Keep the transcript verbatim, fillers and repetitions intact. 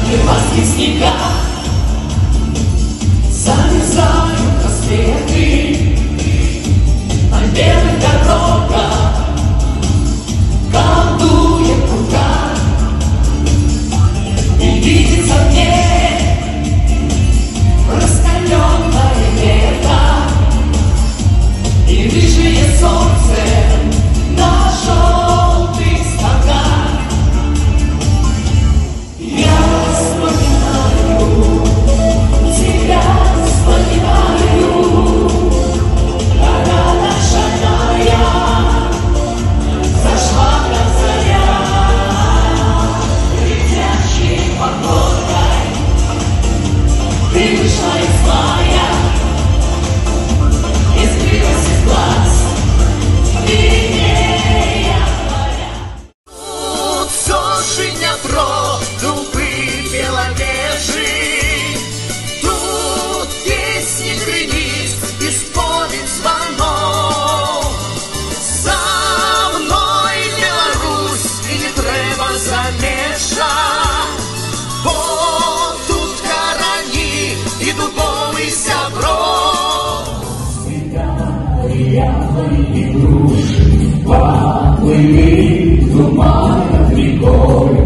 Маски снега замерзают рассветы на белых дорогах, колдует рука, и видится мне раскаленное лето и рыжее солнце на желтых стогах. Я вспоминаю тебя, вспоминаю, когда наша моя зашла как заря, летящей погодой ты вышла из мая и скрылась из глаз, длиннее моря. Тут сошиня продупы беловежи, тут песни гремит, исполнит звонок. За мной Беларусь, і не треба замеша, бо тут карані і дубовий сяброк. Поплыли в туман над рекой,